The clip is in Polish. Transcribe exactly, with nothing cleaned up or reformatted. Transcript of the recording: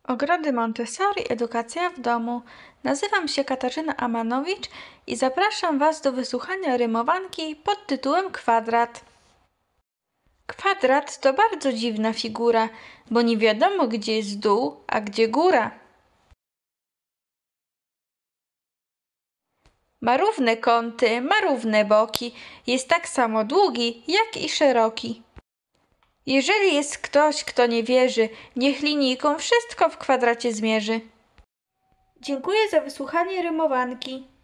Ogrody Montessori, edukacja w domu. Nazywam się Katarzyna Amanowicz i zapraszam Was do wysłuchania rymowanki pod tytułem Kwadrat. Kwadrat to bardzo dziwna figura, bo nie wiadomo, gdzie jest dół, a gdzie góra. Ma równe kąty, ma równe boki, jest tak samo długi, jak i szeroki. Jeżeli jest ktoś, kto nie wierzy, niech linijką wszystko w kwadracie zmierzy. Dziękuję za wysłuchanie rymowanki.